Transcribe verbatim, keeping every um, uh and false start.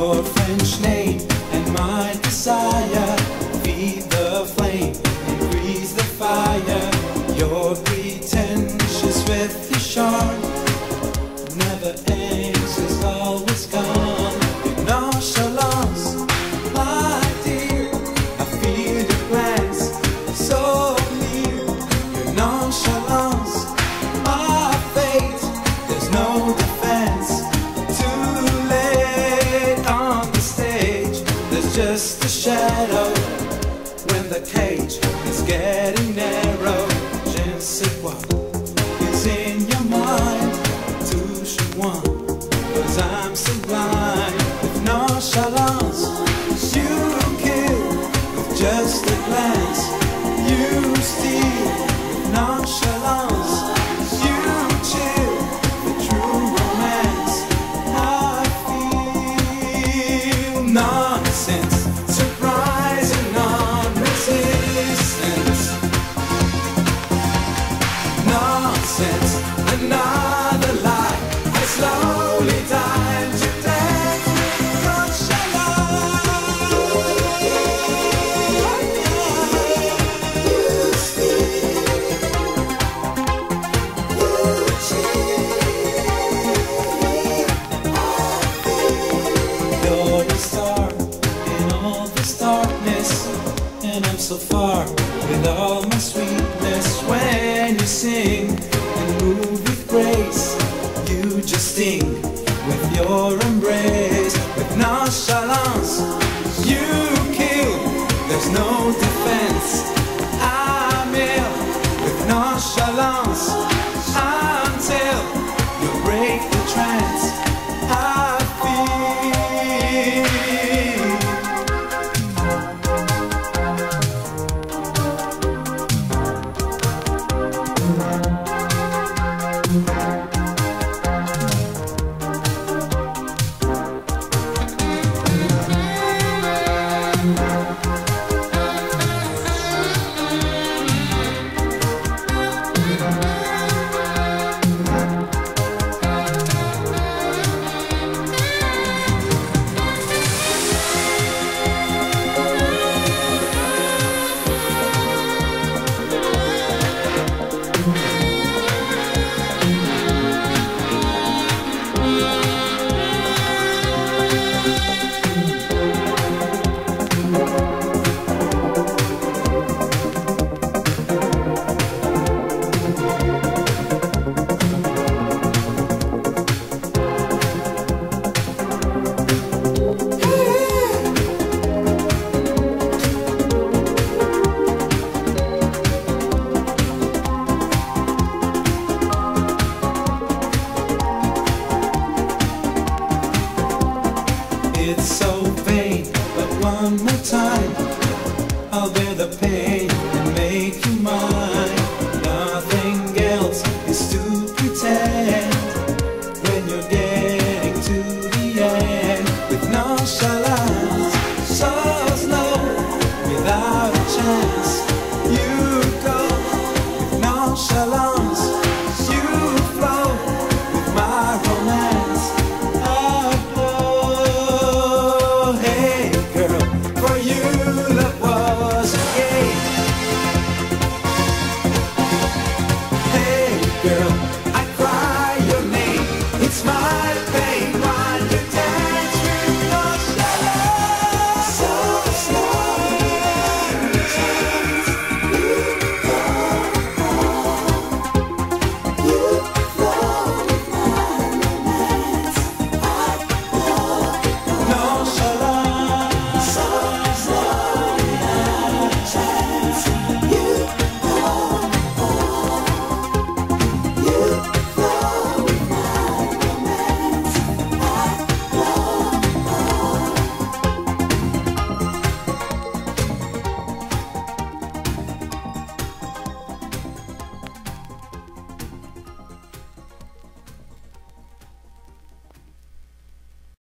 your French name and my desire. Feed the flame, increase the fire. You're pretentious with your charm, never anxious, always calm. Your nonchalance, my dear, I feel your glance so near. Your nonchalance, my fate, there's no defense. Too late on the stage, there's just a shadow when the cage is getting narrow. Je ne sais quoi is in your mind, touche moi, cause I'm so blind. With nonchalance, you kill with just a glance. You steal with nonchalance, you chill with true romance. I feel nonsense, surprising non-resistance. Nonsense, another lie, I slowly die to death. Nonchalance, you steal, you cheat. You're a star in all this darkness, and I'm so far with all my sweetness. When you sing and move with grace, you just sting with your embrace. With nonchalance, you kill, there's no defense. I'm ill with nonchalance until you break the trance. I feel it's so vain, but one more time.